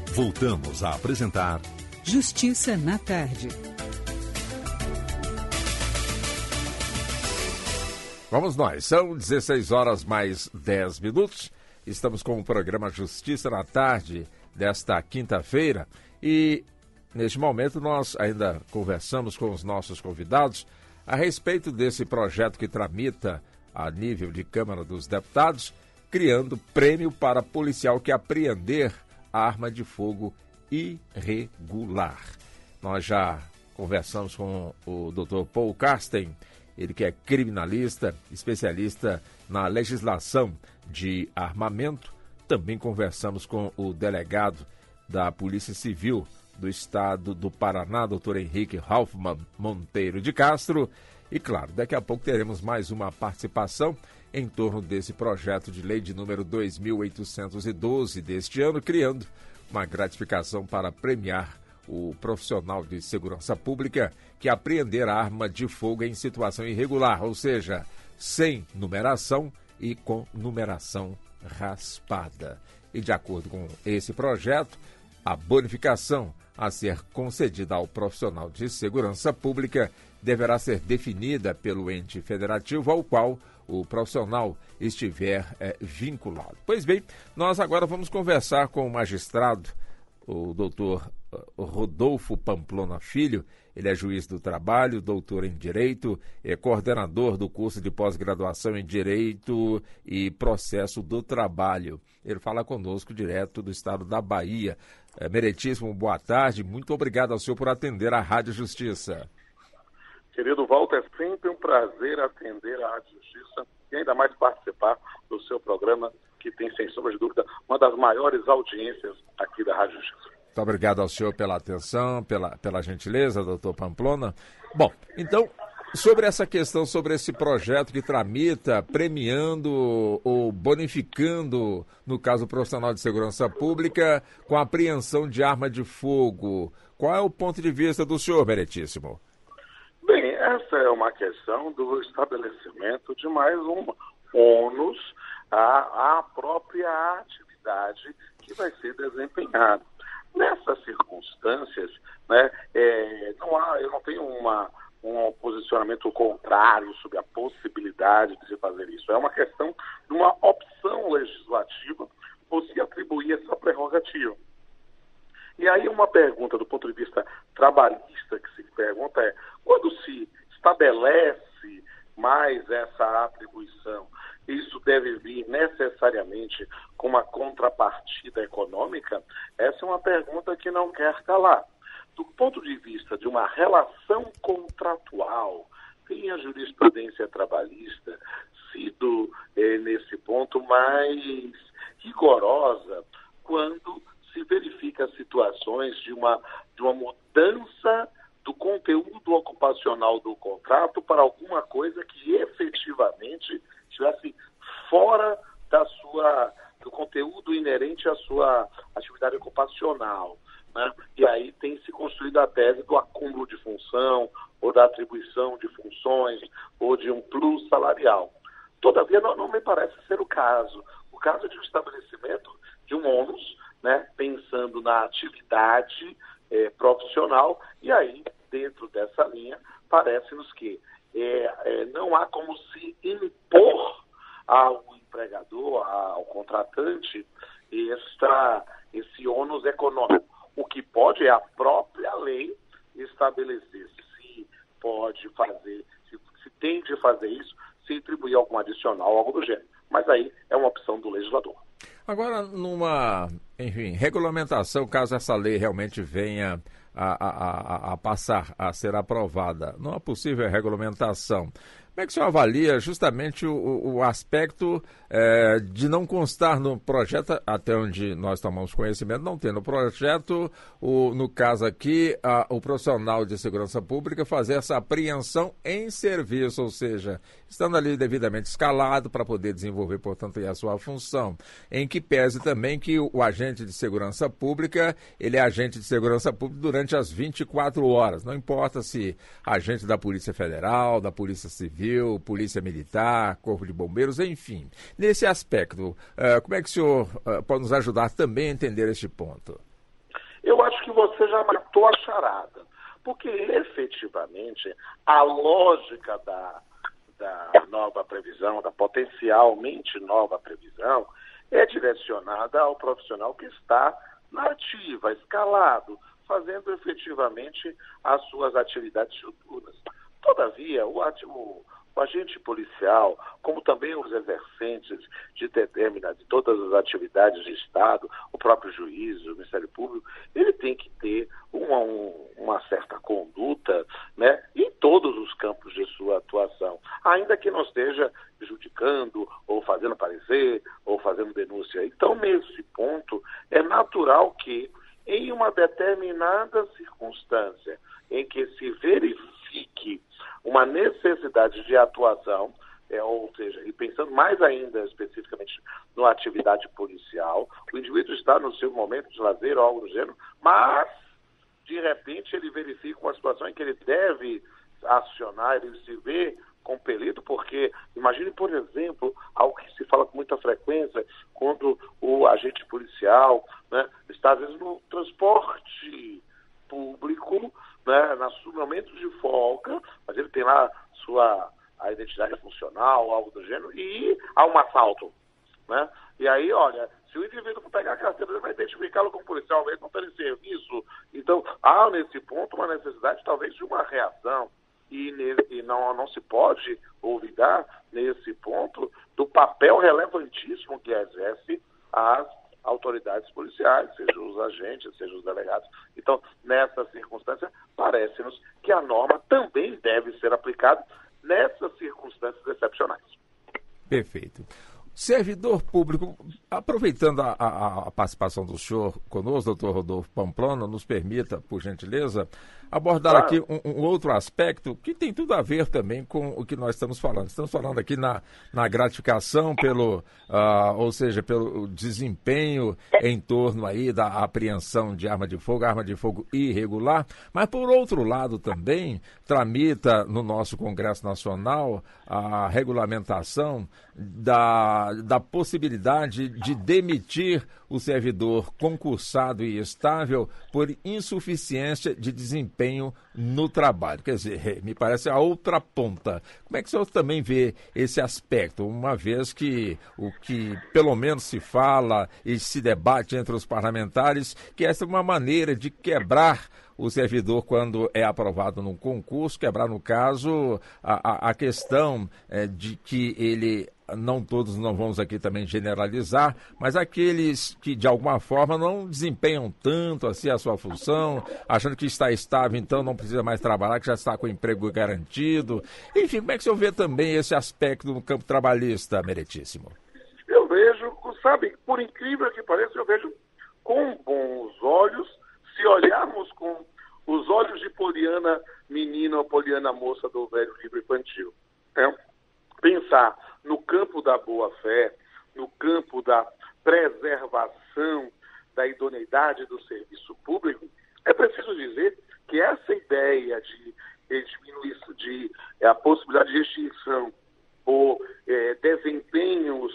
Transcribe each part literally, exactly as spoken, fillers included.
Voltamos a apresentar Justiça na Tarde. Vamos nós, são dezesseis horas mais dez minutos. Estamos com o programa Justiça na Tarde desta quinta-feira e neste momento nós ainda conversamos com os nossos convidados a respeito desse projeto que tramita a nível de Câmara dos Deputados, criando prêmio para policial que apreender arma de fogo irregular. Nós já conversamos com o doutor Paul Carsten, ele que é criminalista, especialista na legislação de armamento. Também conversamos com o delegado da Polícia Civil do Estado do Paraná, doutor Henrique Hoffmann Monteiro de Castro. E claro, daqui a pouco teremos mais uma participação em torno desse projeto de lei de número dois mil oitocentos e doze deste ano, criando uma gratificação para premiar o profissional de segurança pública que apreender arma de fogo em situação irregular, ou seja, sem numeração e com numeração raspada. E de acordo com esse projeto, a bonificação a ser concedida ao profissional de segurança pública deverá ser definida pelo ente federativo ao qual o profissional estiver é, vinculado. Pois bem, nós agora vamos conversar com o magistrado, o doutor Rodolfo Pamplona Filho. Ele é juiz do trabalho, doutor em Direito, é coordenador do curso de pós-graduação em Direito e Processo do Trabalho. Ele fala conosco direto do estado da Bahia. É, meritíssimo, boa tarde. Muito obrigado ao senhor por atender a Rádio Justiça. Querido Walter, é sempre um prazer atender a Rádio Justiça e ainda mais participar do seu programa, que tem, sem sombra de dúvida, uma das maiores audiências aqui da Rádio Justiça. Muito obrigado ao senhor pela atenção, pela, pela gentileza, doutor Pamplona. Bom, então, sobre essa questão, sobre esse projeto que tramita, premiando ou bonificando, no caso profissional de segurança pública, com a apreensão de arma de fogo, qual é o ponto de vista do senhor, meritíssimo? Bem, essa é uma questão do estabelecimento de mais um ônus à, à própria atividade que vai ser desempenhada. Nessas circunstâncias, né, é, não há, eu não tenho uma, um posicionamento contrário sobre a possibilidade de se fazer isso. É uma questão de uma opção legislativa por se atribuir essa prerrogativa. E aí uma pergunta do ponto de vista trabalhista que se pergunta é, quando se estabelece mais essa atribuição, isso deve vir necessariamente com uma contrapartida econômica? Essa é uma pergunta que não quer calar. Do ponto de vista de uma relação contratual, tem a jurisprudência trabalhista sido, eh, nesse ponto, mais rigorosa quando se verifica situações de uma, de uma mudança do conteúdo ocupacional do contrato para alguma coisa que efetivamente estivesse fora da sua, do conteúdo inerente à sua atividade ocupacional, né? E aí tem se construído a tese do acúmulo de função, ou da atribuição de funções, ou de um plus salarial. Todavia, não, não me parece ser o caso. O caso é de um estabelecimento de um ônus, né, pensando na atividade eh, profissional, e aí, dentro dessa linha, parece-nos que eh, eh, não há como se impor ao empregador, ao contratante, esta, esse ônus econômico. O que pode é a própria lei estabelecer se pode fazer, se, se tem de fazer isso, se atribuir algum adicional, algo do gênero. Mas aí é uma opção do legislador. Agora, numa, enfim, regulamentação, caso essa lei realmente venha a, a, a, a passar a ser aprovada, numa possível regulamentação, como é que o senhor avalia justamente o, o aspecto é, de não constar no projeto, até onde nós tomamos conhecimento, não ter no projeto, o, no caso aqui, a, o profissional de segurança pública fazer essa apreensão em serviço, ou seja, estando ali devidamente escalado para poder desenvolver, portanto, a sua função, em que pese também que o, o agente de segurança pública, ele é agente de segurança pública durante as vinte e quatro horas, não importa se agente da Polícia Federal, da Polícia Civil, Polícia Militar, Corpo de Bombeiros, enfim. Nesse aspecto, uh, como é que o senhor uh, pode nos ajudar também a entender este ponto? acho que você já matou a charada, porque efetivamente a lógica da, da nova previsão, da potencialmente nova previsão, é direcionada ao profissional que está na ativa, escalado, fazendo efetivamente as suas atividades futuras. Todavia, o, o, o agente policial, como também os exercentes de determinadas, de todas as atividades de Estado, o próprio juiz, o Ministério Público, ele tem que ter uma, um, uma certa conduta, né, em todos os campos de sua atuação, ainda que não esteja judicando, ou fazendo parecer, ou fazendo denúncia. Então, nesse ponto, é natural que, em uma determinada circunstância em que se verifique uma necessidade de atuação, é, ou seja, e pensando mais ainda especificamente na atividade policial, o indivíduo está no seu momento de lazer ou algo do gênero, mas, de repente, ele verifica uma situação em que ele deve acionar, ele se vê compelido, porque, imagine, por exemplo, algo que se fala com muita frequência, quando o agente policial, né, está, às vezes, no transporte público, né, no momento de folga, mas ele tem lá sua a identidade funcional, algo do gênero, e há um assalto, né? E aí, olha, se o indivíduo for pegar a carteira, ele vai identificá-lo como policial, mesmo não tem serviço. Então, há nesse ponto uma necessidade, talvez, de uma reação. E, nele, e não, não se pode olvidar, nesse ponto, do papel relevantíssimo que exerce as autoridades policiais, sejam os agentes, sejam os delegados. Então, nessa circunstância, parece-nos que a norma também deve ser aplicada nessas circunstâncias excepcionais. Perfeito. Servidor público, aproveitando a, a, a participação do senhor conosco, doutor Rodolfo Pamplona, nos permita, por gentileza, abordar claro. aqui um, um outro aspecto que tem tudo a ver também com o que nós estamos falando. Estamos falando aqui na, na gratificação pelo, uh, ou seja, pelo desempenho em torno aí da apreensão de arma de fogo, arma de fogo irregular, mas por outro lado também tramita no nosso Congresso Nacional a regulamentação da, da possibilidade de demitir o servidor concursado e estável por insuficiência de desempenho no trabalho. Quer dizer, me parece a outra ponta. Como é que o senhor também vê esse aspecto, uma vez que o que pelo menos se fala e se debate entre os parlamentares, que essa é uma maneira de quebrar o servidor quando é aprovado num concurso, quebrar, no caso, a, a, a questão é, de que ele, não todos, não vamos aqui também generalizar, mas aqueles que de alguma forma não desempenham tanto assim a sua função, achando que está estável, então não precisa mais trabalhar, que já está com o emprego garantido. Enfim, como é que o senhor vê também esse aspecto no campo trabalhista, Meritíssimo? Eu vejo, sabe, por incrível que pareça, eu vejo com bons olhos, se olharmos com os olhos de Poliana menina ou Poliana moça do velho livro infantil. É, pensar no campo da boa-fé, no campo da preservação da idoneidade do serviço público, é preciso dizer que essa ideia de, de diminuir de, é, a possibilidade de extinção ou é, desempenhos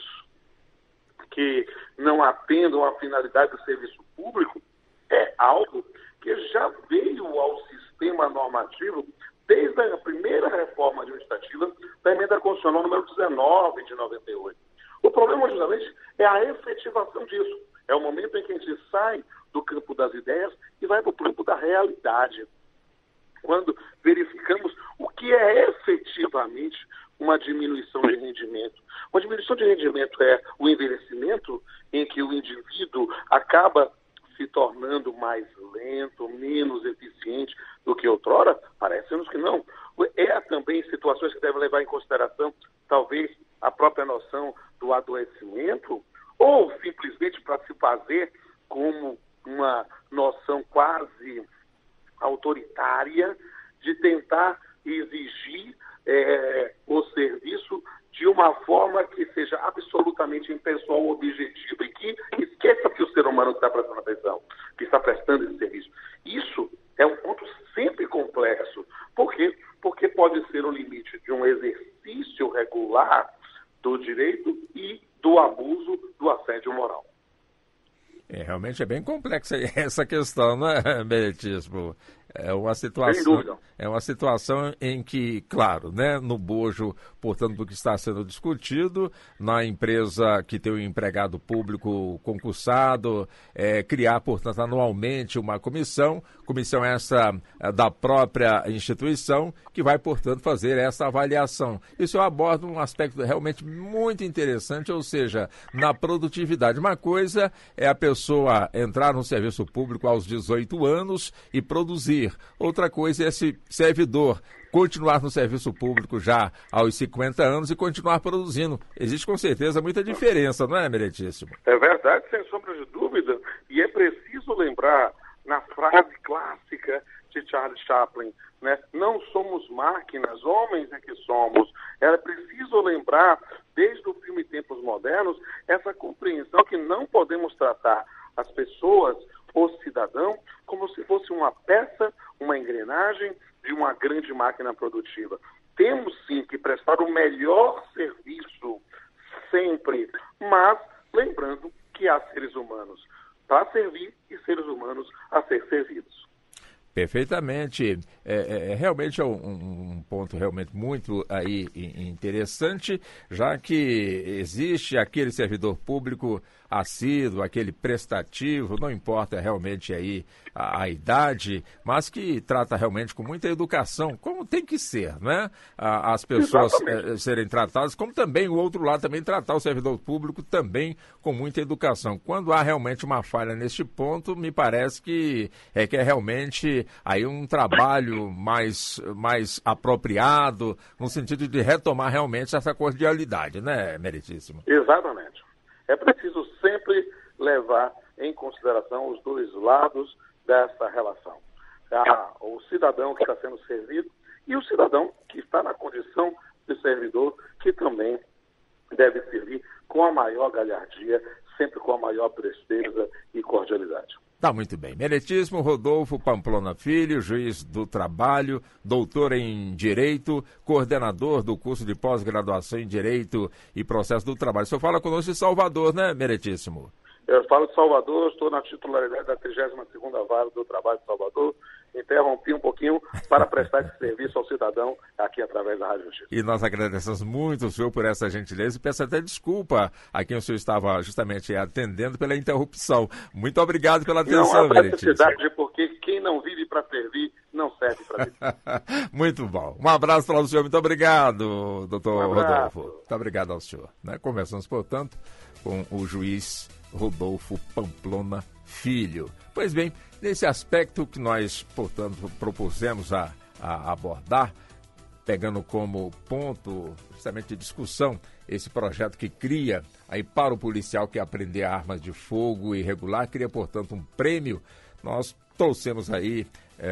que não atendam à finalidade do serviço público é algo que já veio ao sistema normativo desde a primeira reforma administrativa da emenda constitucional número dezenove de noventa e oito. O problema, justamente, é a efetivação disso. É o momento em que a gente sai do campo das ideias e vai para o campo da realidade. Quando verificamos o que é efetivamente uma diminuição de rendimento. Uma diminuição de rendimento é o envelhecimento em que o indivíduo acaba se tornando mais lento, menos eficiente do que outrora? Parece-nos que não. É também situações que devem levar em consideração, talvez, a própria noção do adoecimento, ou simplesmente para se fazer como uma noção quase autoritária de tentar exigir é, o serviço de uma forma que seja absolutamente impessoal, objetiva e que esqueça que o ser humano está prestando atenção, que está prestando esse serviço. Isso é um ponto sempre complexo. Por quê? Porque pode ser o limite de um exercício regular do direito e do abuso do assédio moral. É, realmente é bem complexa essa questão, não é, Meritíssimo? É uma situação, é uma situação em que, claro, né, no bojo, portanto, do que está sendo discutido, na empresa que tem o um empregado público concursado, é, criar, portanto, anualmente uma comissão, comissão essa é, da própria instituição, que vai, portanto, fazer essa avaliação. Isso eu abordo um aspecto realmente muito interessante, ou seja, na produtividade. Uma coisa é a pessoa entrar no serviço público aos dezoito anos e produzir. Outra coisa é esse servidor continuar no serviço público já aos cinquenta anos e continuar produzindo. Existe com certeza muita diferença, não é, Meritíssimo? É verdade, sem sombra de dúvida. E é preciso lembrar na frase clássica de Charles Chaplin, né? Não somos máquinas, homens é que somos. É preciso lembrar, desde o filme Tempos Modernos, essa compreensão que não podemos tratar as pessoas, o cidadão, como se fosse uma peça, uma engrenagem de uma grande máquina produtiva. Temos sim que prestar o melhor serviço sempre, mas lembrando que há seres humanos para servir e seres humanos a ser servidos. Perfeitamente. É, é, realmente é um, um ponto realmente muito aí interessante, já que existe aquele servidor público assíduo, aquele prestativo, não importa realmente aí a, a idade, mas que trata realmente com muita educação, como tem que ser, né? A, as pessoas é, serem tratadas, como também o outro lado também tratar o servidor público também com muita educação. Quando há realmente uma falha neste ponto, me parece que é que é realmente aí um trabalho mais, mais apropriado, no sentido de retomar realmente essa cordialidade, né, Meritíssimo? Exatamente. É preciso sempre levar em consideração os dois lados dessa relação. Ah, o cidadão que está sendo servido e o cidadão que está na condição de servidor, que também deve servir com a maior galhardia, sempre com a maior presteza e cordialidade. Tá muito bem. Meritíssimo Rodolfo Pamplona Filho, juiz do trabalho, doutor em Direito, coordenador do curso de pós-graduação em Direito e Processo do Trabalho. O senhor fala conosco de Salvador, né, Meritíssimo? Eu falo de Salvador, estou na titularidade da trigésima segunda Vara do Trabalho de Salvador. Interrompi um pouquinho para prestar esse serviço ao cidadão aqui através da Rádio Justiça. E nós agradecemos muito o senhor por essa gentileza e peço até desculpa a quem o senhor estava justamente atendendo pela interrupção. Muito obrigado pela atenção, Meritíssimo. Não há necessidade, porque quem não vive para servir, não serve para viver. Muito bom. Um abraço para o senhor. Muito obrigado, doutor um Rodolfo. Muito obrigado ao senhor. Né? Conversamos, portanto, com o juiz Rodolfo Pamplona Filho. Pois bem, nesse aspecto que nós, portanto, propusemos a, a abordar, pegando como ponto justamente de discussão esse projeto que cria aí para o policial que aprender armas de fogo irregular, cria, portanto, um prêmio. Nós trouxemos aí,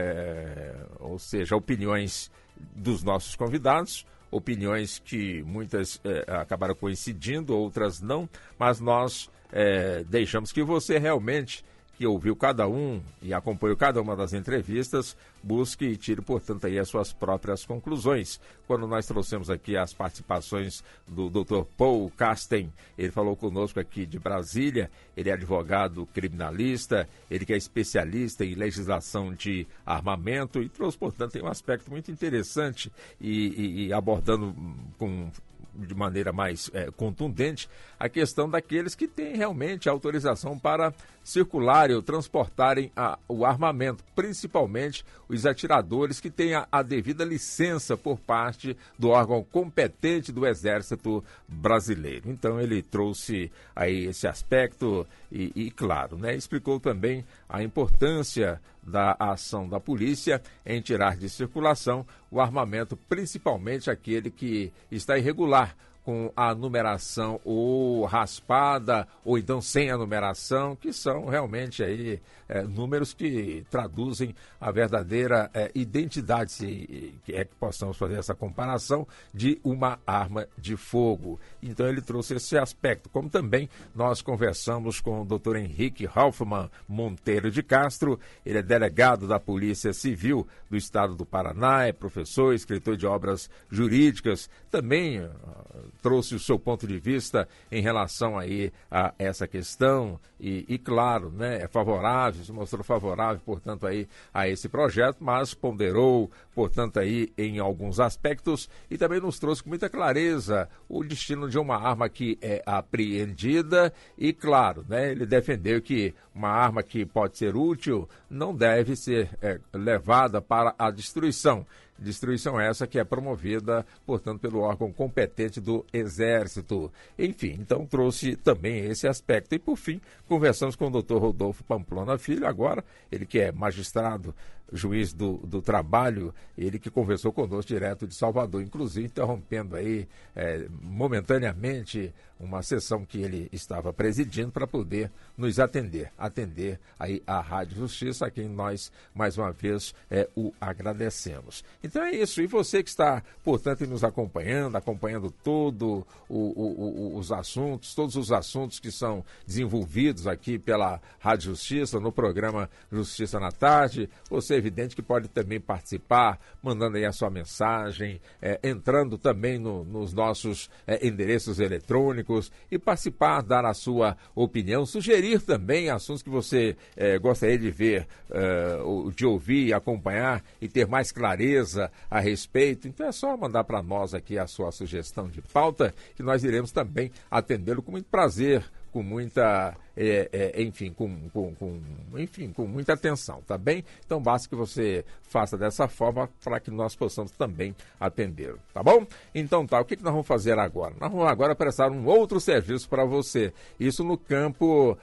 é, ou seja, opiniões dos nossos convidados, opiniões que muitas é, acabaram coincidindo, outras não, mas nós é, deixamos que você realmente, que ouviu cada um e acompanhou cada uma das entrevistas, busque e tire, portanto, aí as suas próprias conclusões. Quando nós trouxemos aqui as participações do doutor Paul Casten, ele falou conosco aqui de Brasília, ele é advogado criminalista, ele que é especialista em legislação de armamento e trouxe, portanto, um aspecto muito interessante e, e, e abordando com... de maneira mais é, contundente, a questão daqueles que têm realmente autorização para circularem ou transportarem a, o armamento, principalmente os atiradores que têm a, a devida licença por parte do órgão competente do Exército Brasileiro. Então ele trouxe aí esse aspecto e, e claro, né, explicou também a importância da ação da polícia em tirar de circulação o armamento, principalmente aquele que está irregular, com a numeração ou raspada, ou então sem a numeração, que são realmente aí é, números que traduzem a verdadeira é, identidade, se é que possamos fazer essa comparação, de uma arma de fogo. Então ele trouxe esse aspecto, como também nós conversamos com o doutor Henrique Hoffmann Monteiro de Castro, ele é delegado da Polícia Civil do Estado do Paraná, é professor, escritor de obras jurídicas, também trouxe o seu ponto de vista em relação aí a essa questão e, e claro, né, é favorável, se mostrou favorável, portanto, aí a esse projeto, mas ponderou, portanto, aí em alguns aspectos e também nos trouxe com muita clareza o destino de uma arma que é apreendida e, claro, né, ele defendeu que uma arma que pode ser útil não deve ser é, levada para a destruição. Destruição essa que é promovida, portanto, pelo órgão competente do Exército. Enfim, então trouxe também esse aspecto. E, por fim, conversamos com o doutor Rodolfo Pamplona Filho, agora, ele que é magistrado, juiz do, do trabalho, ele que conversou conosco direto de Salvador, inclusive interrompendo aí é, momentaneamente uma sessão que ele estava presidindo para poder nos atender, atender aí a Rádio Justiça, a quem nós, mais uma vez, é, o agradecemos. Então é isso, e você que está, portanto, nos acompanhando, acompanhando todo o, o, o, os assuntos, todos os assuntos que são desenvolvidos aqui pela Rádio Justiça, no programa Justiça na Tarde, você é evidente que pode também participar, mandando aí a sua mensagem, é, entrando também no, nos nossos é, endereços eletrônicos e participar, dar a sua opinião, sugerir também assuntos que você é, gostaria de ver, é, de ouvir, acompanhar e ter mais clareza a respeito. Então é só mandar para nós aqui a sua sugestão de pauta, que nós iremos também atendê-lo com muito prazer, com muita, é, é, enfim, com, com, com, enfim, com muita atenção, tá bem? Então basta que você faça dessa forma para que nós possamos também atender, tá bom? Então tá, o que, que nós vamos fazer agora? Nós vamos agora prestar um outro serviço para você, isso no campo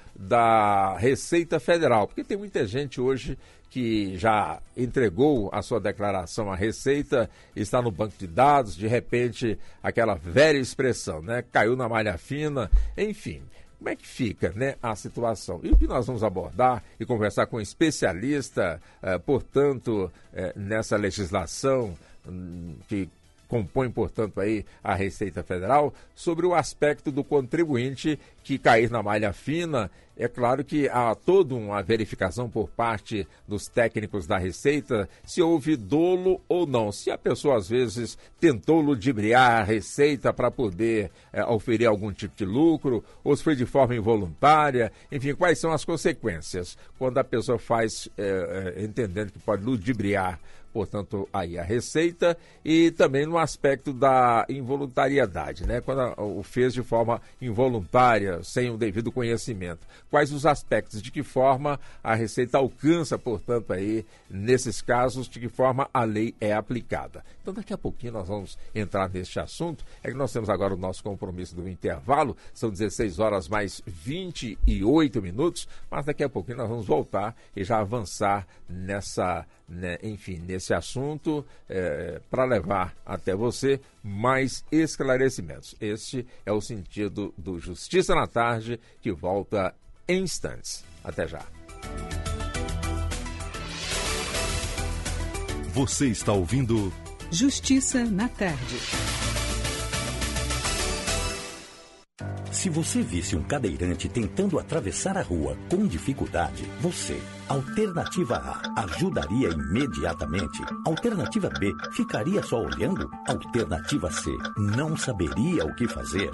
da Receita Federal, porque tem muita gente hoje que já entregou a sua declaração à Receita, está no banco de dados, de repente aquela velha expressão, né? Caiu na malha fina, enfim. Como é que fica, né, a situação? E o que nós vamos abordar e conversar com um especialista, eh, portanto, eh, nessa legislação hum, que compõe, portanto, aí a Receita Federal, sobre o aspecto do contribuinte que cair na malha fina. É claro que há toda uma verificação por parte dos técnicos da Receita se houve dolo ou não. Se a pessoa, às vezes, tentou ludibriar a Receita para poder é, oferir algum tipo de lucro, ou se foi de forma involuntária, enfim, quais são as consequências quando a pessoa faz, é, é, entendendo que pode ludibriar, portanto, aí a Receita, e também no aspecto da involuntariedade, né? Quando o fez de forma involuntária, sem o devido conhecimento. Quais os aspectos, de que forma a Receita alcança, portanto, aí, nesses casos, de que forma a lei é aplicada. Então, daqui a pouquinho nós vamos entrar neste assunto. É que nós temos agora o nosso compromisso do intervalo, são dezesseis horas mais vinte e oito minutos, mas daqui a pouquinho nós vamos voltar e já avançar nessa, né, enfim, nesse assunto, é, para levar até você mais esclarecimentos. Este é o sentido do Justiça na Tarde, que volta em instantes. Até já. Você está ouvindo Justiça na Tarde. Se você visse um cadeirante tentando atravessar a rua com dificuldade, você, alternativa A, ajudaria imediatamente. Alternativa B, ficaria só olhando. Alternativa C, não saberia o que fazer.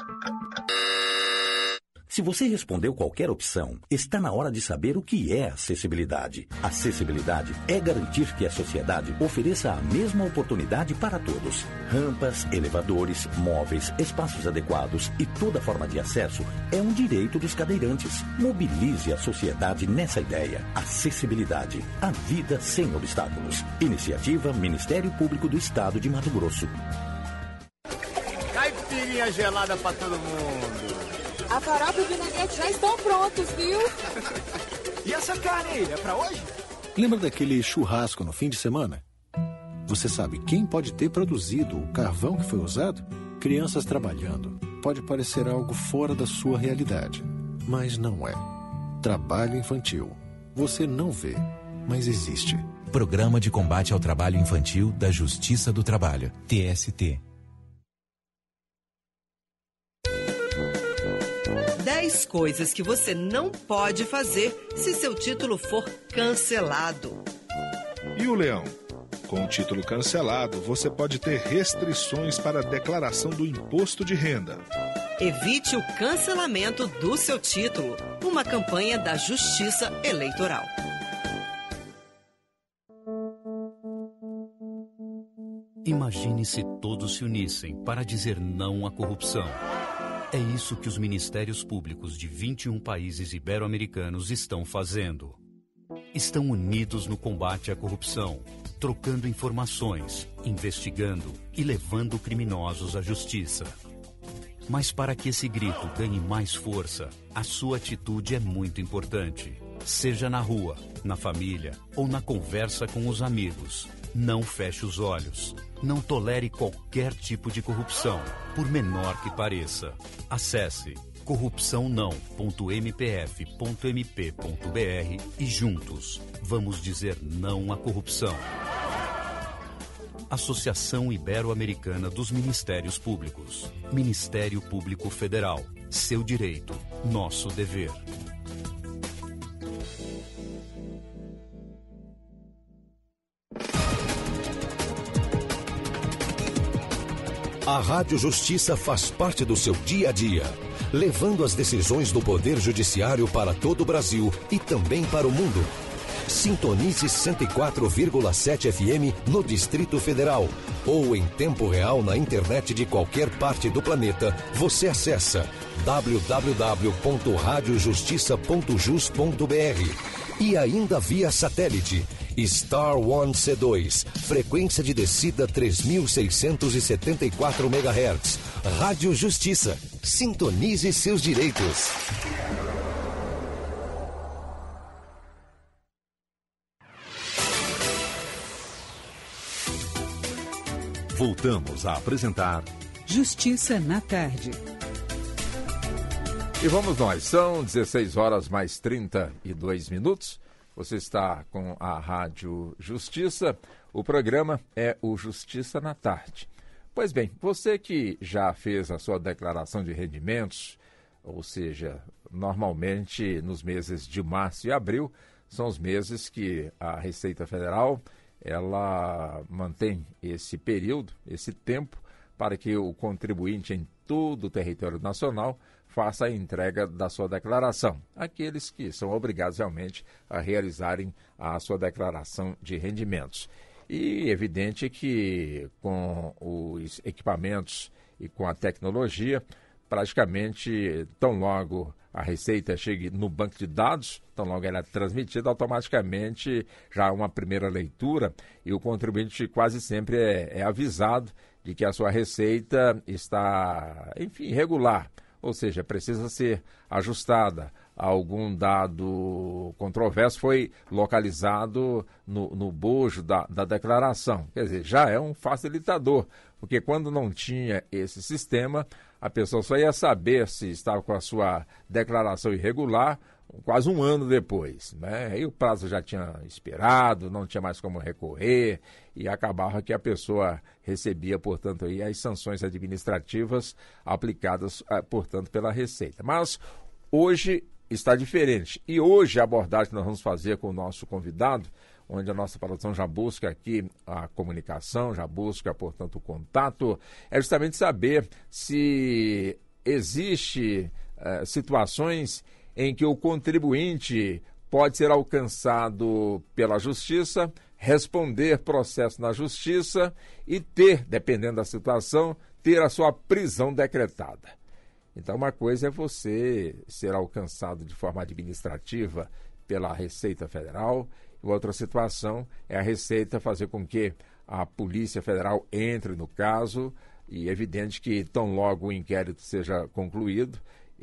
Se você respondeu qualquer opção, está na hora de saber o que é acessibilidade. Acessibilidade é garantir que a sociedade ofereça a mesma oportunidade para todos. Rampas, elevadores, móveis, espaços adequados e toda forma de acesso é um direito dos cadeirantes. Mobilize a sociedade nessa ideia. Acessibilidade. A vida sem obstáculos. Iniciativa Ministério Público do Estado de Mato Grosso. Caipirinha gelada para todo mundo. A farofa e o vinagrete já estão prontos, viu? E essa carne aí, é pra hoje? Lembra daquele churrasco no fim de semana? Você sabe quem pode ter produzido o carvão que foi usado? Crianças trabalhando. Pode parecer algo fora da sua realidade, mas não é. Trabalho infantil. Você não vê, mas existe. Programa de Combate ao Trabalho Infantil da Justiça do Trabalho, T S T. dez coisas que você não pode fazer se seu título for cancelado. E o leão? Com o título cancelado, você pode ter restrições para a declaração do imposto de renda. Evite o cancelamento do seu título. Uma campanha da Justiça Eleitoral. Imagine se todos se unissem para dizer não à corrupção. É isso que os ministérios públicos de vinte e um países ibero-americanos estão fazendo. Estão unidos no combate à corrupção, trocando informações, investigando e levando criminosos à justiça. Mas para que esse grito ganhe mais força, a sua atitude é muito importante. Seja na rua, na família ou na conversa com os amigos. Não feche os olhos. Não tolere qualquer tipo de corrupção, por menor que pareça. Acesse corrupção não ponto m p f ponto m p ponto b r e juntos vamos dizer não à corrupção. Associação Ibero-Americana dos Ministérios Públicos. Ministério Público Federal. Seu direito, nosso dever. A Rádio Justiça faz parte do seu dia a dia, levando as decisões do Poder Judiciário para todo o Brasil e também para o mundo. Sintonize cento e quatro vírgula sete F M no Distrito Federal ou em tempo real na internet de qualquer parte do planeta. Você acessa w w w ponto rádio justiça ponto jus ponto b r e ainda via satélite. Star One C dois, frequência de descida três mil seiscentos e setenta e quatro megahertz. Rádio Justiça. Sintonize seus direitos. Voltamos a apresentar Justiça na Tarde. E vamos nós, são dezesseis horas mais trinta e dois minutos. Você está com a Rádio Justiça. O programa é o Justiça na Tarde. Pois bem, você que já fez a sua declaração de rendimentos, ou seja, normalmente nos meses de março e abril, são os meses que a Receita Federal ela mantém esse período, esse tempo, para que o contribuinte em todo o território nacional faça a entrega da sua declaração. Aqueles que são obrigados realmente a realizarem a sua declaração de rendimentos. E evidente que com os equipamentos e com a tecnologia, praticamente tão logo a receita chegue no banco de dados, tão logo ela é transmitida, automaticamente já há uma primeira leitura e o contribuinte quase sempre é, é avisado de que a sua receita está, enfim, irregular. Ou seja, precisa ser ajustada. Algum dado controverso foi localizado no, no bojo da, da declaração. Quer dizer, já é um facilitador, porque quando não tinha esse sistema, a pessoa só ia saber se estava com a sua declaração irregular quase um ano depois, né? Aí o prazo já tinha expirado, não tinha mais como recorrer e acabava que a pessoa recebia, portanto, aí as sanções administrativas aplicadas, portanto, pela Receita. Mas hoje está diferente e hoje a abordagem que nós vamos fazer com o nosso convidado, onde a nossa produção já busca aqui a comunicação, já busca, portanto, o contato, é justamente saber se existe uh, situações em que o contribuinte pode ser alcançado pela justiça, responder processo na justiça e ter, dependendo da situação, ter a sua prisão decretada. Então, uma coisa é você ser alcançado de forma administrativa pela Receita Federal, e outra situação é a Receita fazer com que a Polícia Federal entre no caso, e é evidente que tão logo o inquérito seja concluído,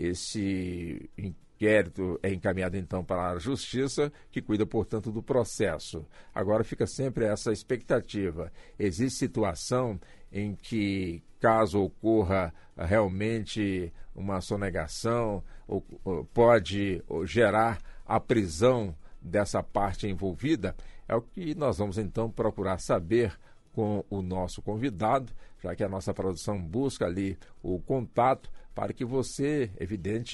esse inquérito é encaminhado então para a Justiça, que cuida, portanto, do processo. Agora fica sempre essa expectativa. Existe situação em que, caso ocorra realmente uma sonegação, ou, ou pode ou gerar a prisão dessa parte envolvida? É o que nós vamos então procurar saber com o nosso convidado, já que a nossa produção busca ali o contato para que você, evidente,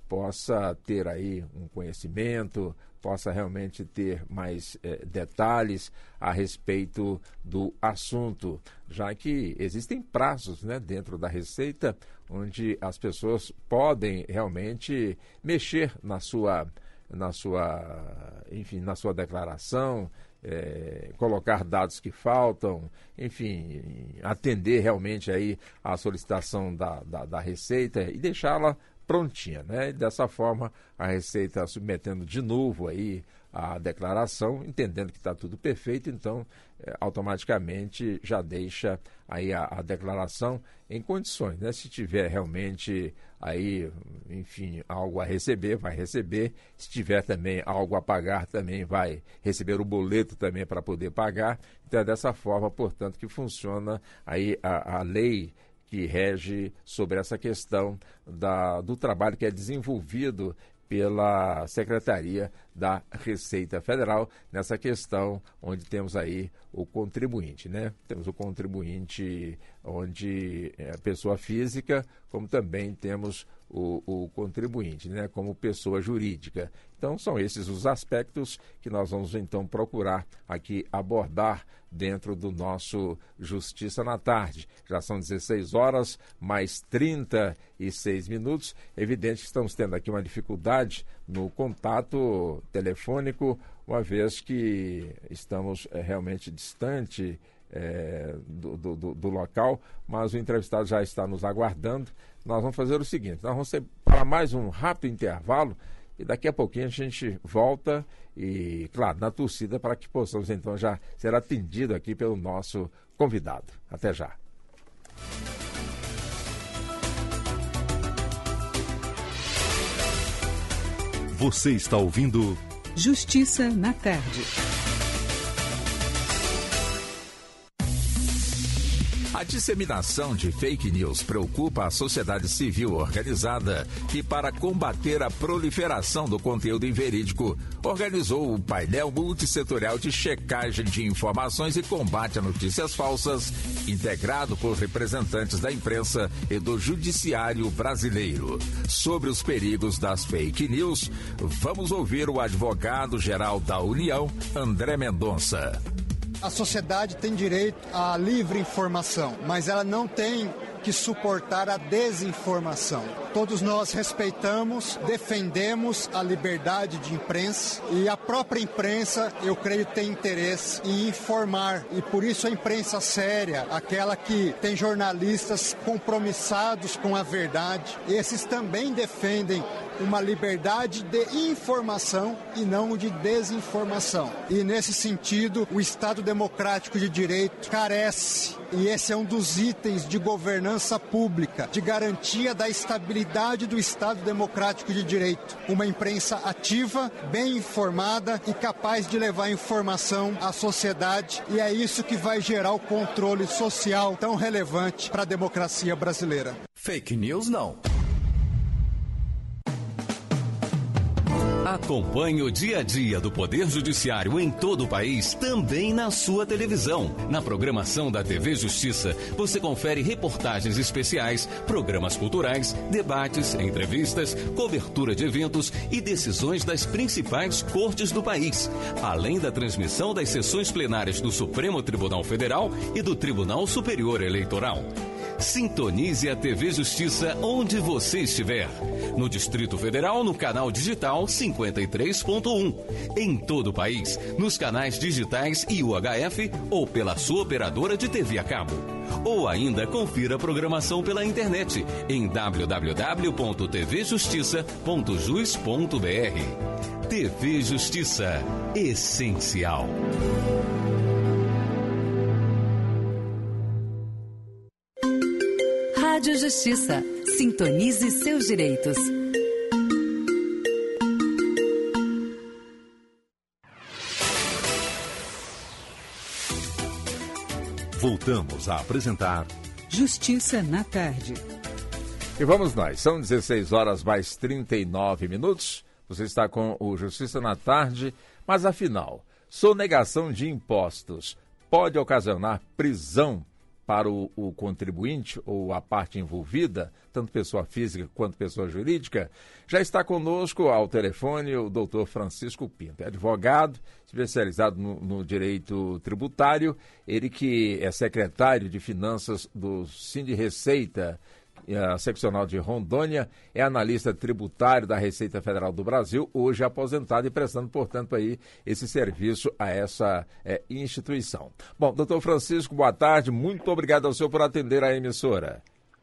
possa ter aí um conhecimento, possa realmente ter mais eh, detalhes a respeito do assunto, já que existem prazos, né, dentro da Receita, onde as pessoas podem realmente mexer na sua, na sua, enfim, na sua declaração, é, colocar dados que faltam, enfim, atender realmente aí a solicitação da, da, da Receita e deixá-la prontinha, né? E dessa forma, a Receita submetendo de novo aí a declaração, entendendo que está tudo perfeito, então é, automaticamente já deixa aí a, a declaração em condições, né? Se tiver realmente aí, enfim, algo a receber, vai receber. Se tiver também algo a pagar, também vai receber o boleto também para poder pagar. Então é dessa forma, portanto, que funciona aí a, a lei que rege sobre essa questão da, do trabalho que é desenvolvido pela Secretaria da Receita Federal, nessa questão onde temos aí o contribuinte, né? Temos o contribuinte onde é pessoa física, como também temos o, o contribuinte, né? Como pessoa jurídica. Então, são esses os aspectos que nós vamos, então, procurar aqui abordar dentro do nosso Justiça na Tarde. Já são dezesseis horas, mais trinta e seis minutos. É evidente que estamos tendo aqui uma dificuldade no contato telefônico, uma vez que estamos é, realmente distante é, do, do, do local, mas o entrevistado já está nos aguardando. Nós vamos fazer o seguinte, nós vamos para mais um rápido intervalo e daqui a pouquinho a gente volta e, claro, na torcida para que possamos então já ser atendido aqui pelo nosso convidado. Até já. Você está ouvindo Justiça na Tarde. A disseminação de fake news preocupa a sociedade civil organizada que, para combater a proliferação do conteúdo inverídico, organizou o painel multissetorial de checagem de informações e combate a notícias falsas, integrado por representantes da imprensa e do judiciário brasileiro. Sobre os perigos das fake news, vamos ouvir o advogado-geral da União, André Mendonça. A sociedade tem direito à livre informação, mas ela não tem que suportar a desinformação. Todos nós respeitamos, defendemos a liberdade de imprensa e a própria imprensa, eu creio, tem interesse em informar. E por isso a imprensa séria, aquela que tem jornalistas compromissados com a verdade, esses também defendem uma liberdade de informação e não de desinformação. E nesse sentido, o Estado Democrático de Direito carece, e esse é um dos itens de governança pública, de garantia da estabilidade do Estado Democrático de Direito. Uma imprensa ativa, bem informada e capaz de levar informação à sociedade, e é isso que vai gerar o controle social tão relevante para a democracia brasileira. Fake news não. Acompanhe o dia a dia do Poder Judiciário em todo o país, também na sua televisão. Na programação da T V Justiça, você confere reportagens especiais, programas culturais, debates, entrevistas, cobertura de eventos e decisões das principais cortes do país, além da transmissão das sessões plenárias do Supremo Tribunal Federal e do Tribunal Superior Eleitoral. Sintonize a T V Justiça onde você estiver. No Distrito Federal, no canal digital cinquenta e três ponto um. Em todo o país, nos canais digitais e U H F ou pela sua operadora de T V a cabo. Ou ainda confira a programação pela internet em w w w ponto t v justiça ponto jus ponto b r. T V Justiça. Essencial. Rádio Justiça. Sintonize seus direitos. Voltamos a apresentar Justiça na Tarde. E vamos nós, são dezesseis horas mais trinta e nove minutos. Você está com o Justiça na Tarde, mas afinal, sonegação de impostos pode ocasionar prisão para o, o contribuinte ou a parte envolvida, tanto pessoa física quanto pessoa jurídica, já está conosco ao telefone o doutor Francisco Pinto, é advogado especializado no, no direito tributário, ele que é secretário de Finanças do Sindireceita, a seccional de Rondônia, é analista tributário da Receita Federal do Brasil, hoje aposentado e prestando, portanto, aí esse serviço a essa é, instituição. Bom, doutor Francisco, boa tarde, muito obrigado ao senhor por atender a emissora.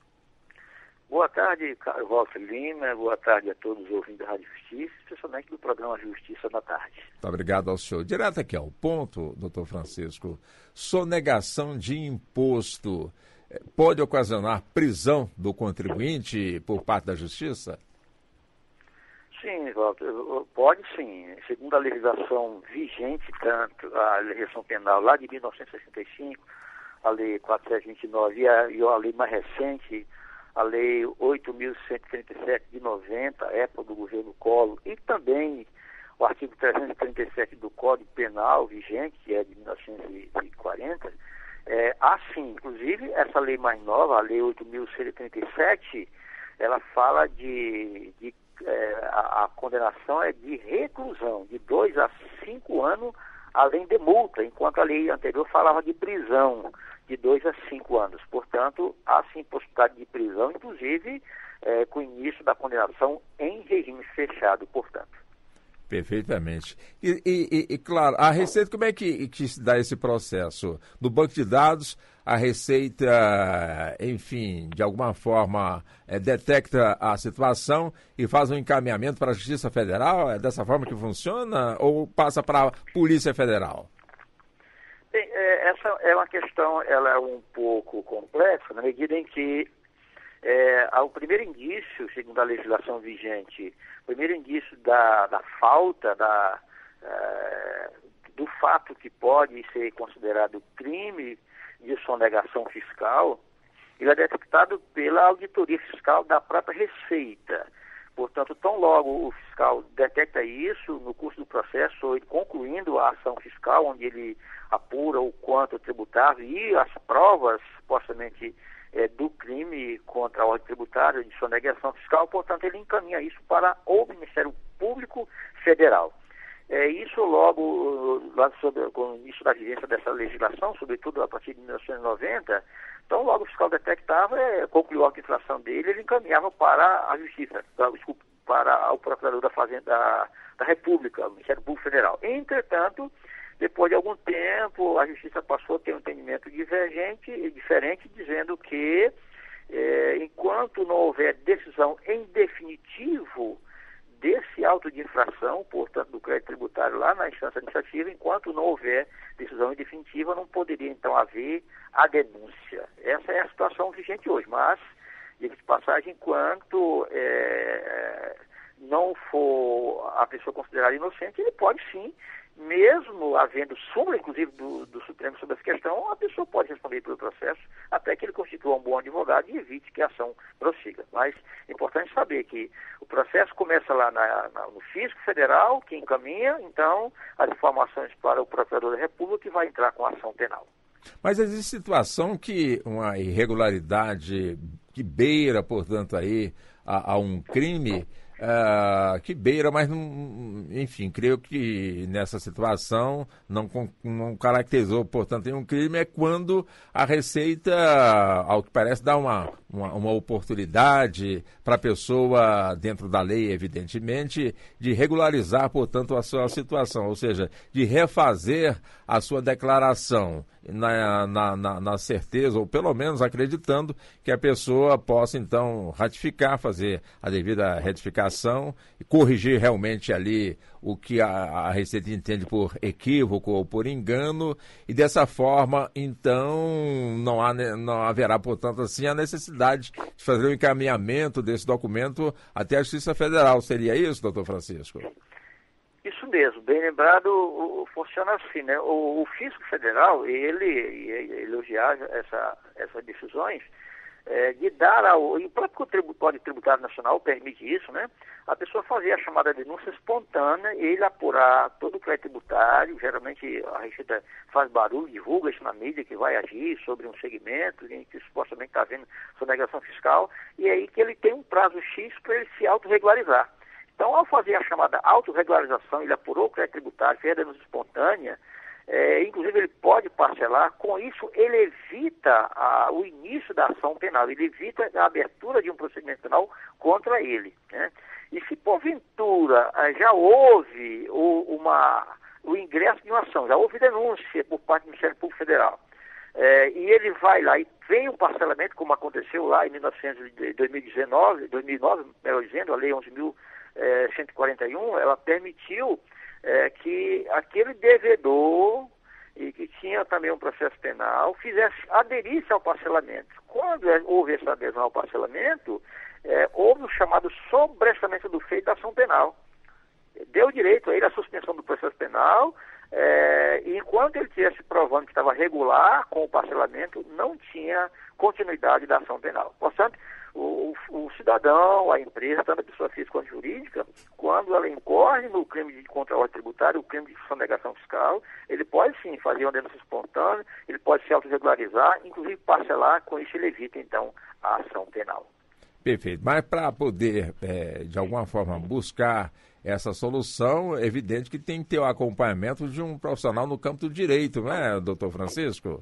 Boa tarde, Carlos Walter Lima, boa tarde a todos os ouvintes da Rádio Justiça, especialmente do programa Justiça na Tarde. Muito obrigado ao senhor. Direto aqui ao ponto, doutor Francisco, sonegação de imposto pode ocasionar prisão do contribuinte por parte da Justiça? Sim, Walter, pode sim. Segundo a legislação vigente, tanto a legislação penal lá de mil novecentos e sessenta e cinco, a lei quatrocentos e vinte e nove e a, e a lei mais recente, a lei oito mil cento e trinta e sete de noventa, época do governo Collor, e também o artigo trezentos e trinta e sete do Código Penal vigente, que é de mil novecentos e quarenta, É, assim, inclusive, essa lei mais nova, a lei oito mil cento e trinta e sete, ela fala de, de é, a, a condenação é de reclusão, de dois a cinco anos, além de multa, enquanto a lei anterior falava de prisão, de dois a cinco anos. Portanto, há sim possibilidade de prisão, inclusive é, com o início da condenação em regime fechado, portanto. Perfeitamente. E, e, e, claro, a Receita, como é que, que se dá esse processo? No banco de dados, a Receita, enfim, de alguma forma, é, detecta a situação e faz um encaminhamento para a Justiça Federal? É dessa forma que funciona? Ou passa para a Polícia Federal? Bem, é, essa é uma questão, ela é um pouco complexa, na medida em que É, ao primeiro indício, segundo a legislação vigente, o primeiro indício da, da falta, da, é, do fato que pode ser considerado crime de sonegação fiscal, ele é detectado pela auditoria fiscal da própria Receita. Portanto, tão logo o fiscal detecta isso, no curso do processo, ou ele concluindo a ação fiscal, onde ele apura o quanto é tributável e as provas, supostamente, É, do crime contra a ordem tributária de sonegação fiscal, portanto, ele encaminha isso para o Ministério Público Federal. É, isso logo, lá sobre, com o início da vigência dessa legislação, sobretudo a partir de mil novecentos e noventa, então logo o fiscal detectava, é, concluiu a infração dele, ele encaminhava para a Justiça, para, desculpa, para o Procurador da Fazenda da, da República, o Ministério Público Federal. Entretanto, depois de algum tempo, a Justiça passou a ter um entendimento divergente e diferente, dizendo que, eh, enquanto não houver decisão em definitivo desse auto de infração, portanto, do crédito tributário lá na instância administrativa, enquanto não houver decisão em definitiva, não poderia, então, haver a denúncia. Essa é a situação vigente hoje, mas, diga de passagem, enquanto eh, não for a pessoa considerada inocente, ele pode sim, mesmo havendo súmula, inclusive, do, do Supremo sobre essa questão, a pessoa pode responder pelo processo até que ele constitua um bom advogado e evite que a ação prossiga. Mas é importante saber que o processo começa lá na, na, no Fisco Federal, que encaminha, então, as informações para o Procurador da República, que vai entrar com a ação penal. Mas existe situação que uma irregularidade que beira, portanto, aí a, a um crime... Uh, que beira, mas não, enfim, creio que nessa situação não, não caracterizou, portanto, um crime, é quando a Receita, ao que parece, dá uma, uma, uma oportunidade para a pessoa, dentro da lei, evidentemente, de regularizar, portanto, a sua situação, ou seja, de refazer a sua declaração na, na, na, na certeza, ou pelo menos acreditando que a pessoa possa, então, ratificar, fazer a devida retificação e corrigir realmente ali o que a, a Receita entende por equívoco ou por engano, e dessa forma, então, não, há, não haverá, portanto, assim, a necessidade de fazer o encaminhamento desse documento até a Justiça Federal. Seria isso, doutor Francisco? Isso mesmo, bem lembrado, o, funciona assim, né? O, o Fisco Federal, ele, ele elogiar essa, essas decisões, é, de dar ao... E o próprio Código Tributário Nacional permite isso, né? A pessoa fazer a chamada denúncia espontânea, ele apurar todo o crédito tributário, geralmente a Receita faz barulho, divulga isso na mídia que vai agir sobre um segmento que supostamente está havendo sonegação fiscal, e aí que ele tem um prazo X para ele se autorregularizar. Então, ao fazer a chamada autorregularização, ele apurou o crédito tributário, fez a denúncia espontânea, é, inclusive ele pode parcelar, com isso ele evita a, o início da ação penal, ele evita a abertura de um procedimento penal contra ele, né? E se porventura já houve o, uma, o ingresso de uma ação, já houve denúncia por parte do Ministério Público Federal, é, e ele vai lá e vem um parcelamento, como aconteceu lá em mil e novecentos, dois mil e dezenove, dois mil e nove, melhor dizendo, a Lei onze mil cento e quarenta e um, ela permitiu é, que aquele devedor e que tinha também um processo penal fizesse, aderisse ao parcelamento. Quando houve essa adesão ao parcelamento, é, houve o chamado sobrestamento do feito da ação penal. Deu direito a ele à suspensão do processo penal, é, e enquanto ele estivesse provando que estava regular com o parcelamento, não tinha continuidade da ação penal. Portanto, o, o, o cidadão, a empresa, tanto a pessoa física quanto jurídica, quando ela incorre no crime de contra-ordem tributária, o crime de sonegação fiscal, ele pode sim fazer uma denúncia espontânea, ele pode se autorregularizar, inclusive parcelar, com isso ele evita então a ação penal. Perfeito, mas para poder, é, de alguma forma, buscar essa solução, é evidente que tem que ter o acompanhamento de um profissional no campo do direito, não é, doutor Francisco?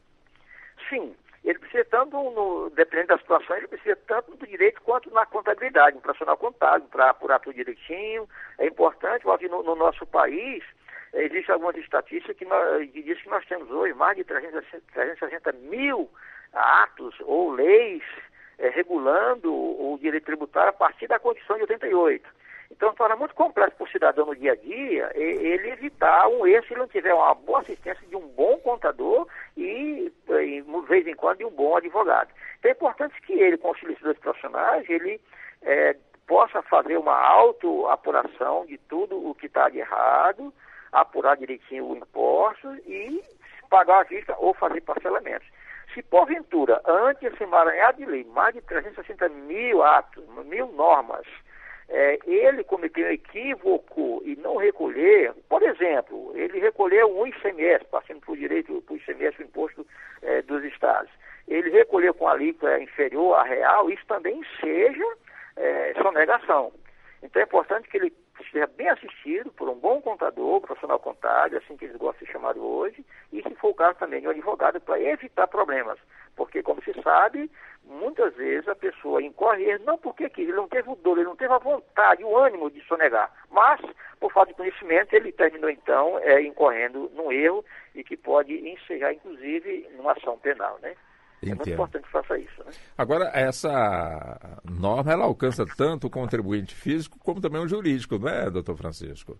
Sim, ele precisa tanto, no, dependendo da situação, ele precisa tanto do direito quanto na contabilidade, um profissional contábil, para apurar tudo direitinho. É importante, no, no nosso país, existem algumas estatísticas que, nós, que dizem que nós temos hoje mais de trezentos e sessenta mil atos ou leis é, regulando o direito tributário a partir da Constituição de oitenta e oito. Então, torna muito complexo para o cidadão no dia a dia ele evitar um erro se ele não tiver uma boa assistência de um bom contador e, e de vez em quando, de um bom advogado. Então, é importante que ele, com os solicitadores profissionais, ele é, possa fazer uma auto-apuração de tudo o que está de errado, apurar direitinho o imposto e pagar à vista ou fazer parcelamentos. Se, porventura, antes esse emaranhado de lei, mais de trezentos e sessenta mil atos, mil normas, É, ele cometeu um equívoco e não recolher, por exemplo, ele recolheu um I C M S, passando por direito, por I C M S, o imposto é, dos estados. Ele recolheu com alíquota inferior à real, isso também seja é, sonegação. Então é importante que ele esteja bem assistido por um bom contador, profissional contábil, assim que eles gostam de ser chamado hoje, e se for o caso também de um advogado, para evitar problemas. Porque, como se sabe, muitas vezes a pessoa incorre erro, não porque quis, ele não teve o dolo, ele não teve a vontade, o ânimo de sonegar, mas, por falta de conhecimento, ele terminou, então, é, incorrendo num erro e que pode ensejar, inclusive, numa ação penal, né? É muito importante que faça isso, né? Agora, essa norma, ela alcança tanto o contribuinte físico como também o jurídico, não é, doutor Francisco?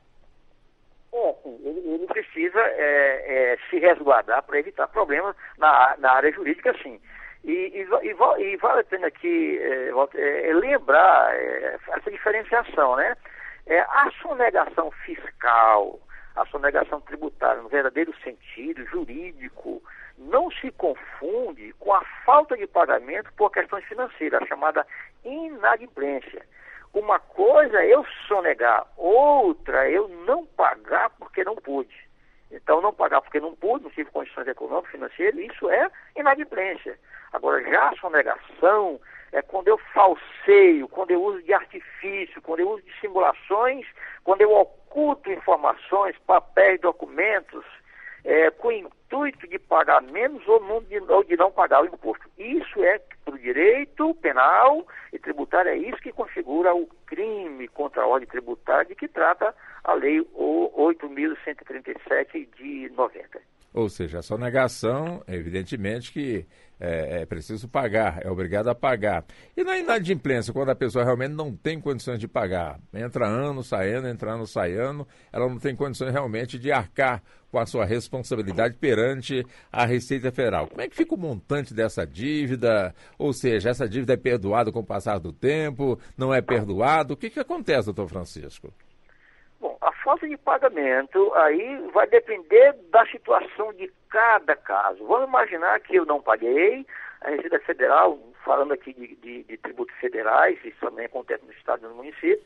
É, sim. Ele, ele precisa é, é, se resguardar para evitar problemas na, na área jurídica, sim. E, e, e, e vale a pena aqui é, é, lembrar é, essa diferenciação, né? É, a sonegação fiscal, a sonegação tributária, no verdadeiro sentido jurídico, não se confunde com a falta de pagamento por questões financeiras, a chamada inadimplência. Uma coisa é eu sonegar, outra é eu não pagar porque não pude. Então, não pagar porque não pude, não tive condições econômicas, financeiras, isso é inadimplência. Agora, já a sonegação é quando eu falseio, quando eu uso de artifício, quando eu uso de simulações, quando eu oculto informações, papéis, documentos, é, com o intuito de pagar menos ou, não, de, ou de não pagar o imposto. Isso é, para o direito penal e tributário, é isso que configura o crime contra a ordem tributária de que trata a Lei oito mil cento e trinta e sete de noventa. Ou seja, a sonegação, evidentemente que é, é preciso pagar, é obrigado a pagar. E na inadimplência, quando a pessoa realmente não tem condições de pagar, entra ano, sai ano, entra ano, sai ano, ela não tem condições realmente de arcar com a sua responsabilidade perante a Receita Federal. Como é que fica o montante dessa dívida? Ou seja, essa dívida é perdoada com o passar do tempo, não é perdoado? O que, que acontece, doutor Francisco? Bom, a falta de pagamento aí vai depender da situação de cada caso. Vamos imaginar que eu não paguei, A Receita Federal, falando aqui de, de, de tributos federais, isso também acontece no estado e no município,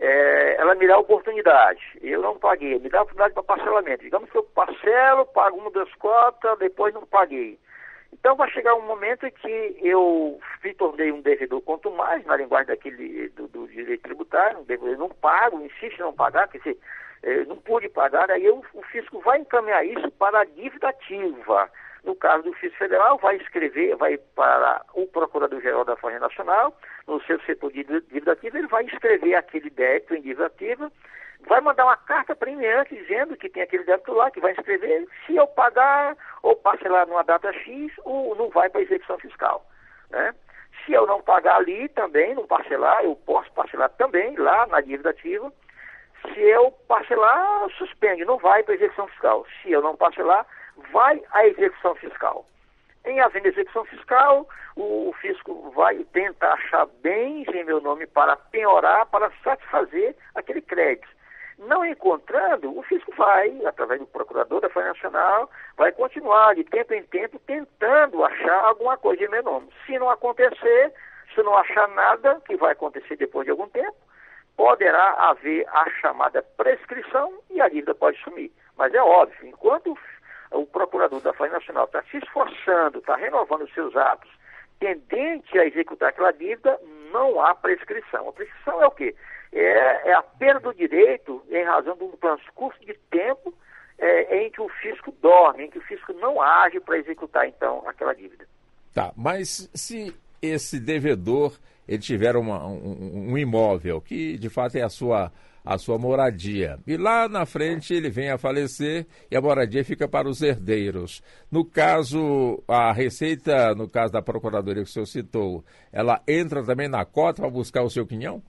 é, ela me dá a oportunidade. Eu não paguei, me dá a oportunidade para parcelamento. Digamos que eu parcelo, pago uma das cotas, depois não paguei. Então vai chegar um momento em que eu me tornei um devedor quanto mais, na linguagem daquele, do, do direito tributário, eu não pago, insisto em não pagar, quer dizer, eu não pude pagar, aí eu, o fisco vai encaminhar isso para a dívida ativa. No caso do Fisco Federal, vai escrever, vai para o Procurador-Geral da Fazenda Nacional, no seu setor de dívida ativa, ele vai escrever aquele débito em dívida ativa, vai mandar uma carta premiante dizendo que tem aquele débito lá, que vai escrever, se eu pagar ou parcelar numa data X, ou não vai para a execução fiscal, né? Se eu não pagar ali também, não parcelar, eu posso parcelar também lá na dívida ativa. Se eu parcelar, suspende, não vai para a execução fiscal. Se eu não parcelar, vai à execução fiscal. Em havendo execução fiscal, o, o fisco vai tentar achar bens em meu nome para penhorar, para satisfazer aquele crédito. Não encontrando, o fisco vai, através do Procurador da Fazenda Nacional, vai continuar de tempo em tempo tentando achar alguma coisa em meu nome. Se não acontecer, se não achar nada, que vai acontecer depois de algum tempo, poderá haver a chamada prescrição e a dívida pode sumir. Mas é óbvio, enquanto o Procurador da Fazenda Nacional está se esforçando, está renovando os seus atos, tendente a executar aquela dívida, não há prescrição. A prescrição é o quê? É, é a perda do direito em razão de um transcurso de tempo é, em que o fisco dorme, em que o fisco não age para executar, então, aquela dívida. Tá, mas se esse devedor ele tiver uma, um, um imóvel que, de fato, é a sua, a sua moradia, e lá na frente ele vem a falecer e a moradia fica para os herdeiros. No caso, a Receita, no caso da Procuradoria que o senhor citou, ela entra também na cota para buscar o seu quinhão?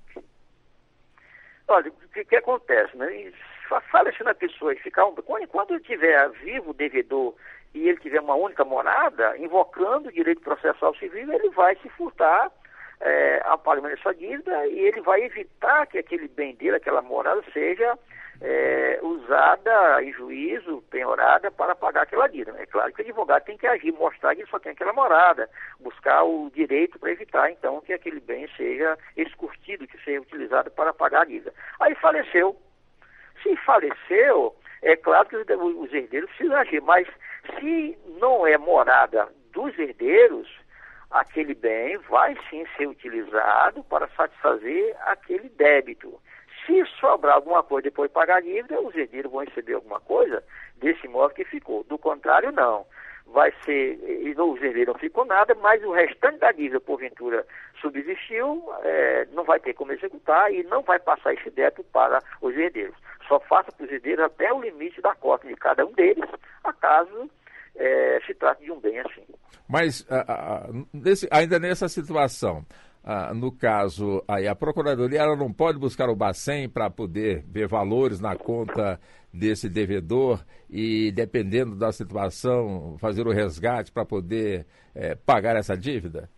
Olha, o que, que acontece, né? Falecendo a pessoa e ficar... Um... Quando ele estiver vivo, o devedor, e ele tiver uma única morada, invocando o direito processual civil, ele vai se furtar é, ao pagamento da sua dívida e ele vai evitar que aquele bem dele, aquela morada, seja é, usada em juízo, penhorada, para pagar aquela dívida. É claro que o advogado tem que agir, mostrar que ele só tem aquela morada, buscar o direito para evitar, então, que aquele bem seja excurtido, que seja utilizado para pagar a dívida. Aí faleceu. Se faleceu, é claro que os herdeiros precisam agir, mas se não é morada dos herdeiros, aquele bem vai sim ser utilizado para satisfazer aquele débito. Se sobrar alguma coisa depois de pagar a dívida, os herdeiros vão receber alguma coisa desse imóvel que ficou. Do contrário, não. Vai ser, os herdeiros não ficam nada, mas o restante da dívida, porventura, subsistiu, é, não vai ter como executar e não vai passar esse débito para os herdeiros. Só faça para os herdeiros até o limite da cota de cada um deles, acaso é, se trate de um bem assim. Mas, a, a, nesse, ainda nessa situação, a, no caso, aí a Procuradoria ela não pode buscar o Bacen para poder ver valores na conta desse devedor e, dependendo da situação, fazer o resgate para poder é, pagar essa dívida?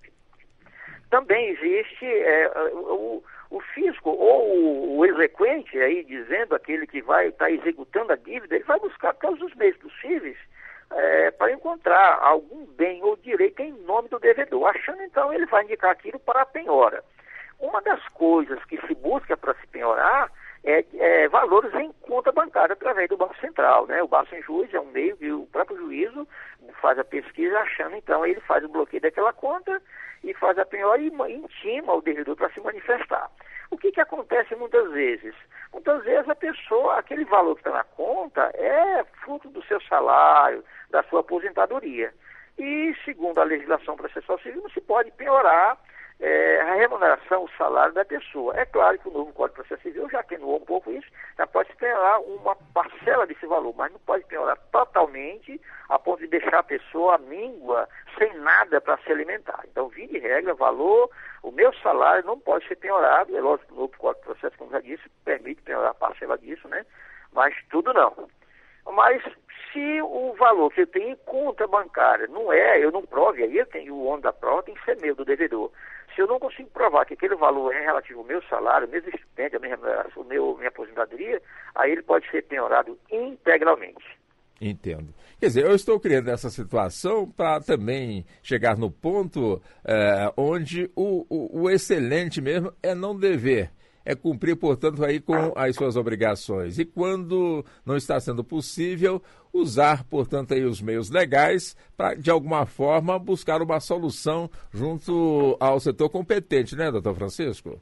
Também existe é, o, o fisco ou o exequente, aí, dizendo aquele que vai estar tá executando a dívida, ele vai buscar todos os meios possíveis É, para encontrar algum bem ou direito em nome do devedor, achando então ele vai indicar aquilo para a penhora. Uma das coisas que se busca para se penhorar é, é valores em conta bancária através do Banco Central, né? O Bacen Juiz é um meio que o próprio juízo faz a pesquisa achando então ele faz o bloqueio daquela conta e faz a penhora e intima o devedor para se manifestar. O que que acontece muitas vezes? Muitas vezes a pessoa, aquele valor que está na conta é fruto do seu salário, da sua aposentadoria. E, segundo a legislação processual civil, não se pode penhorar é, a remuneração, o salário da pessoa. É claro que o novo Código de Processo Civil já atenuou um pouco isso, já pode se penhorar uma parcela desse valor, mas não pode penhorar totalmente a ponto de deixar a pessoa míngua, sem nada para se alimentar. Então, via de regra, valor, o meu salário não pode ser penhorado, é lógico que o novo Código de Processo, como já disse, permite penhorar a parcela disso, né? Mas tudo não. Mas se o valor que eu tenho em conta bancária não é, eu não prove, aí eu tenho o ônus da prova, tem que ser meu, do devedor. Se eu não consigo provar que aquele valor é relativo ao meu salário, ao meu estipêndio, a minha, o meu, minha aposentadoria, aí ele pode ser penhorado integralmente. Entendo. Quer dizer, eu estou criando essa situação para também chegar no ponto é, onde o, o, o excelente mesmo é não dever. É cumprir, portanto, aí com as suas obrigações. E quando não está sendo possível, usar, portanto, aí os meios legais para, de alguma forma, buscar uma solução junto ao setor competente, né, doutor Francisco?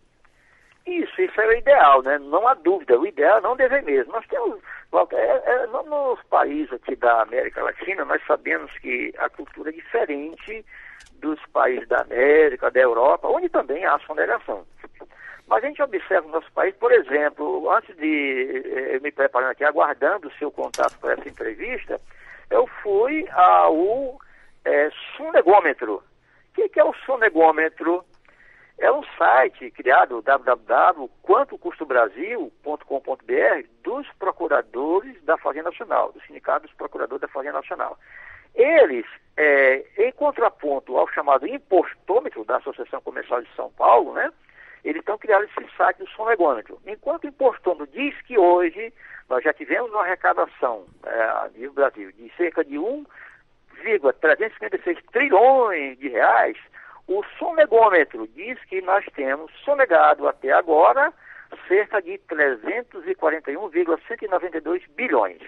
Isso, isso é o ideal, né? Não há dúvida. O ideal é não dever mesmo. Nós temos, Walter, é, é, nos países aqui da América Latina, nós sabemos que a cultura é diferente dos países da América, da Europa, onde também há sonegação. Mas a gente observa no nosso país, por exemplo, antes de eh, me preparando aqui, aguardando o seu contato para essa entrevista, eu fui ao eh, sonegômetro. O que, que é o sonegômetro? É um site criado, w w w ponto quanto custa o brasil ponto com ponto b r, dos procuradores da Fazenda Nacional, do Sindicato dos Procuradores da Fazenda Nacional. Eles, eh, em contraponto ao chamado impostômetro da Associação Comercial de São Paulo, né? Eles estão criando esse site do sonegômetro. Enquanto o impostômetro diz que hoje nós já tivemos uma arrecadação é, no Brasil de cerca de um vírgula trezentos e cinquenta e seis trilhões de reais, o sonegômetro diz que nós temos sonegado até agora cerca de trezentos e quarenta e um vírgula cento e noventa e dois bilhões.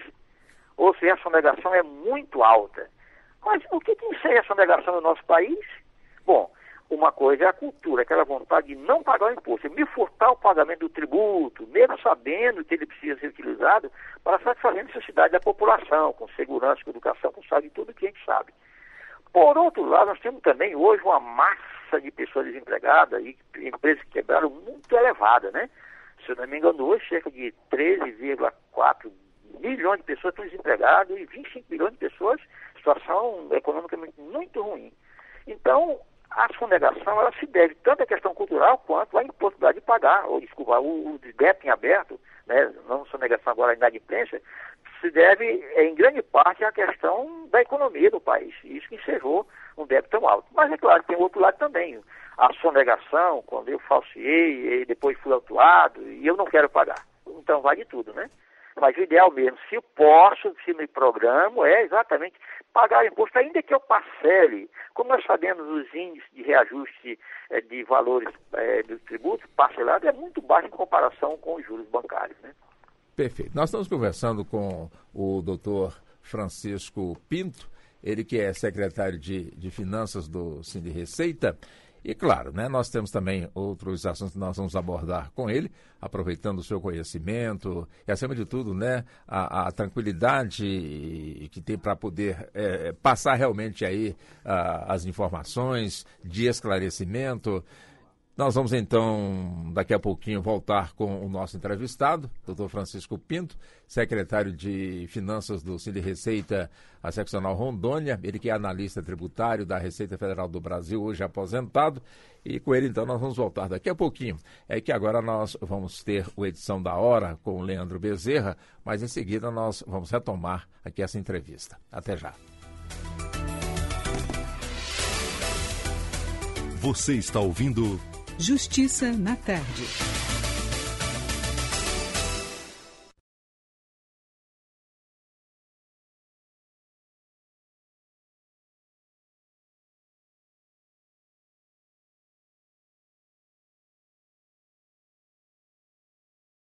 Ou seja, a sonegação é muito alta. Mas o que tem a sonegação no nosso país? Bom, uma coisa é a cultura, aquela vontade de não pagar o imposto, me furtar o pagamento do tributo, mesmo sabendo que ele precisa ser utilizado para satisfazer a necessidade da população, com segurança, com educação, com saúde, tudo que a gente sabe. Por outro lado, nós temos também hoje uma massa de pessoas desempregadas e empresas que quebraram muito elevada, né? Se eu não me engano, hoje cerca de treze vírgula quatro milhões de pessoas estão desempregadas e vinte e cinco milhões de pessoas em situação econômicamente muito ruim. Então, a sonegação, ela se deve tanto à questão cultural quanto à impossibilidade de pagar, ou desculpa, o, o débito em aberto, né, não sonegação agora, a inadimplência, se deve, em grande parte, à questão da economia do país. Isso que encerrou um débito tão alto. Mas, é claro, tem o outro lado também. A sonegação, quando eu falseei, e depois fui autuado, e eu não quero pagar. Então, vai de tudo, né? Mas o ideal mesmo, se eu posso, se me programo, é exatamente pagar o imposto, ainda que eu parcele. Como nós sabemos, os índices de reajuste eh, de valores eh, do tributo parcelado é muito baixo em comparação com os juros bancários, né? Perfeito. Nós estamos conversando com o doutor Francisco Pinto, ele que é secretário de, de Finanças do Sind Receita. E claro, né, nós temos também outros assuntos que nós vamos abordar com ele, aproveitando o seu conhecimento e, acima de tudo, né, a, a tranquilidade que tem para poder é, passar realmente aí a, as informações de esclarecimento. Nós vamos, então, daqui a pouquinho, voltar com o nosso entrevistado, doutor Francisco Pinto, secretário de Finanças do Sind Receita, a seccional Rondônia, ele que é analista tributário da Receita Federal do Brasil, hoje aposentado, e com ele, então, nós vamos voltar daqui a pouquinho. É que agora nós vamos ter o Edição da Hora com o Leandro Bezerra, mas em seguida nós vamos retomar aqui essa entrevista. Até já. Você está ouvindo... Justiça na Tarde.